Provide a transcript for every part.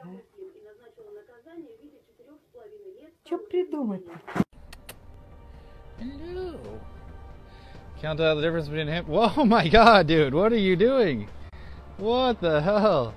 Что придумать? Hello. Can't tell the difference between him. Whoa, my God, dude! What are you doing? What the hell?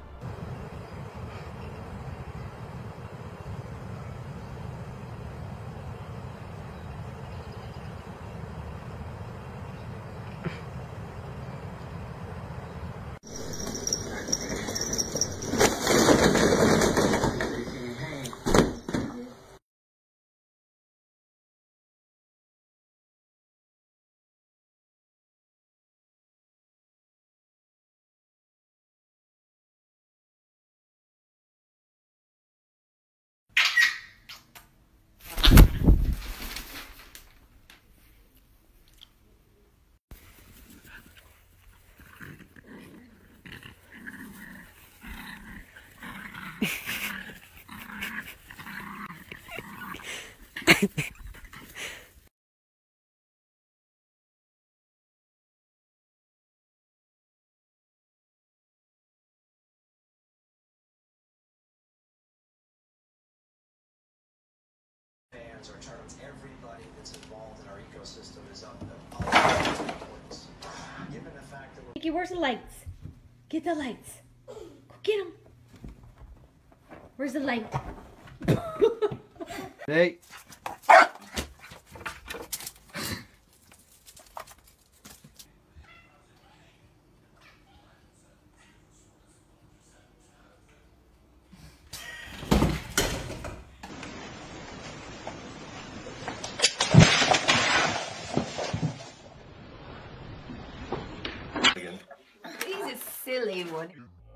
Fans or tournaments, everybody that's involved in our ecosystem is of utmost importance. Given the fact that Mickey, where's the lights? Get the lights. Go get them. Where's the light? Hey. He's a silly one.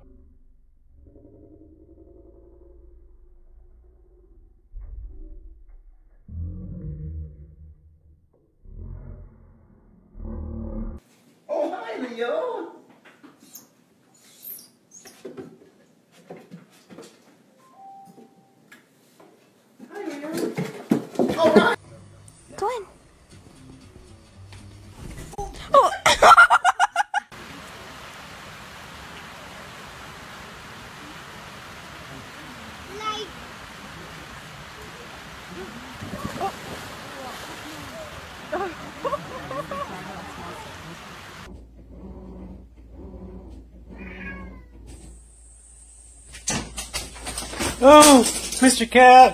oh, hi, Leo. Hi, Leo. Oh, right. Go in. Oh. Oh, Mr. Cat!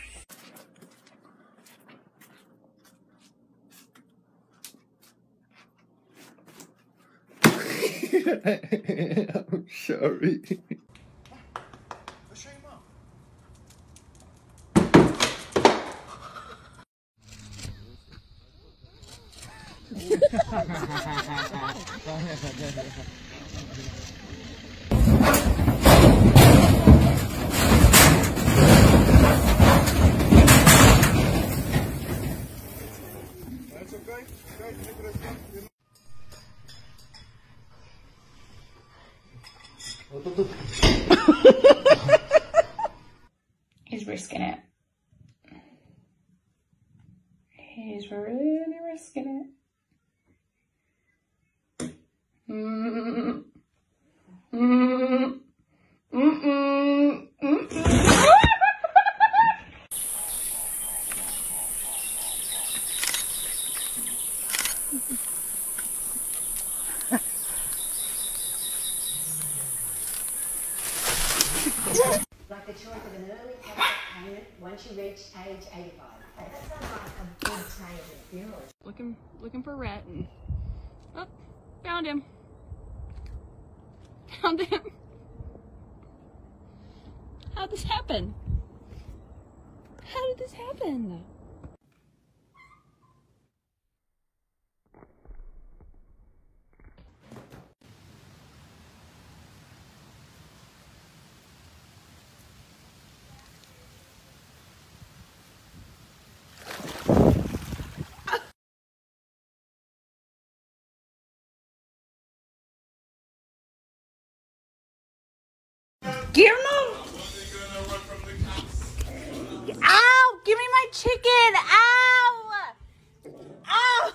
I'm sorry. Let's show your mom. That's okay. He's risking it. He's really risking it. Mm-mm. Mm-mm. Mm-mm. Mm-mm. Like the choice of an early cash payment once you reach age 85. That sounds like a big change in funeral. Looking for Rhett. Oh, found him. Found him. How'd this happen? How did this happen? Give him. Ow! Give me my chicken! Ow! Ow!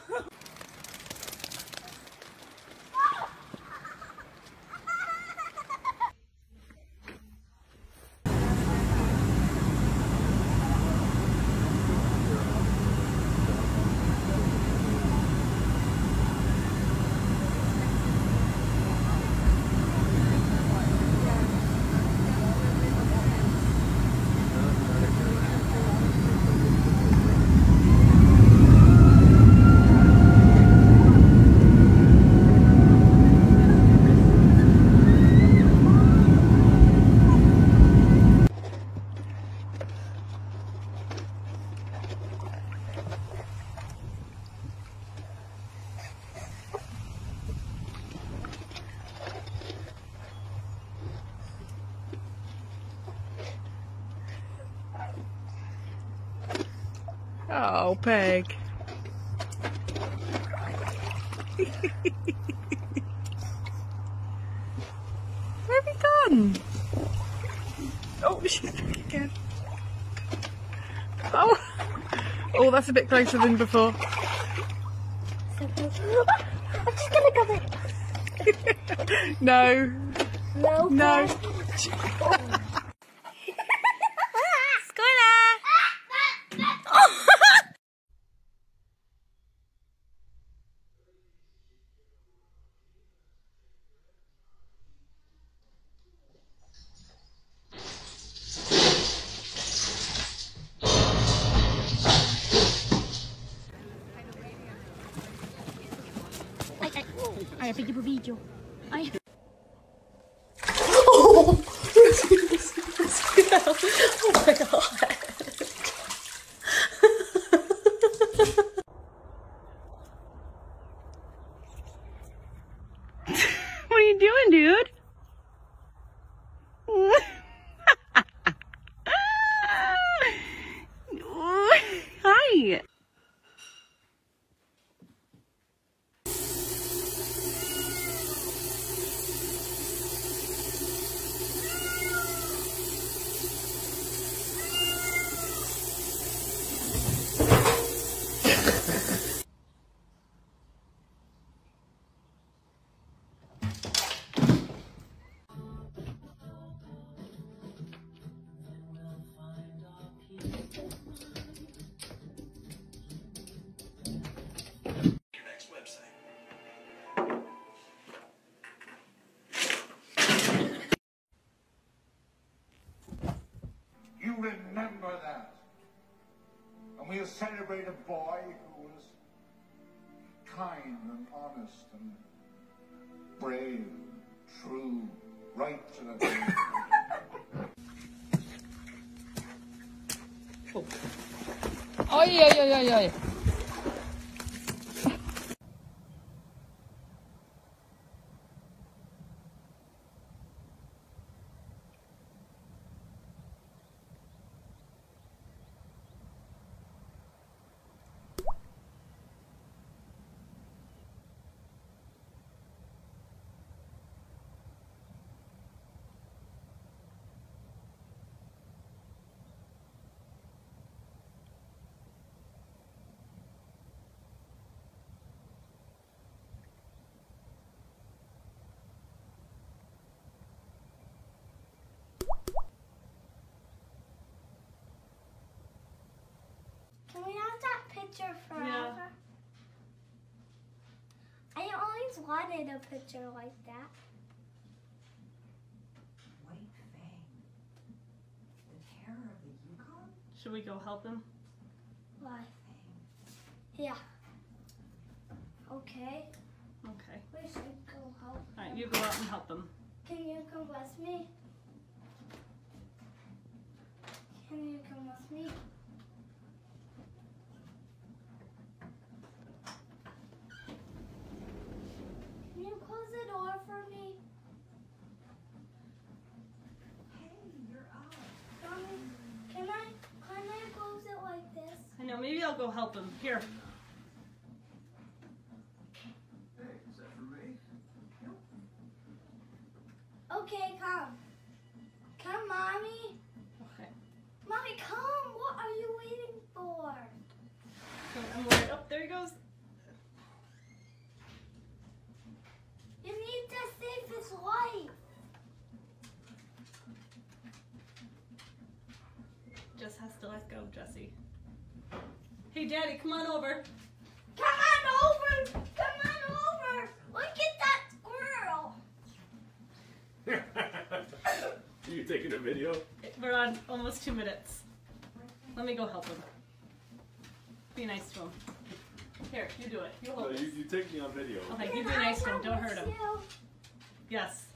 Oh, Peg. Where have you gone? Oh, she's back again. Oh, oh, that's a bit closer than before. I'm just gonna go there. No. No. No. Ai, pedi pro vídeo. Ai. Oh my god. What are you doing, dude? Hi. You remember that. And we'll celebrate a boy who was kind and honest and brave, true, right to the end. Oj, oj, oj, oj, oj. Can we have that picture forever? Yeah. I always wanted a picture like that. White Fang. The terror of the Yukon? Should we go help him? Why? Yeah. Okay. Okay. We should go help. Alright, you go out and help him. Can you come with me? Can you come with me? Can you close the door for me? Hey, you're up. Mommy, can I close it like this? I know, maybe I'll go help him. Here. Hey, is that for me? Okay, come. Come, Mommy. Okay. Mommy, come. What are you waiting for? Okay, I'm worried. Oh, there he goes. You need to save his life. Just has to let go, Jesse. Hey, Daddy, come on over. Come on over. Come on over. Look at that squirrel. You taking a video? We're on almost 2 minutes. Let me go help him. Be nice to him. Here, you do it. You hold this. You take me on video. Okay, you be nice to him. Don't hurt him. You. Yes.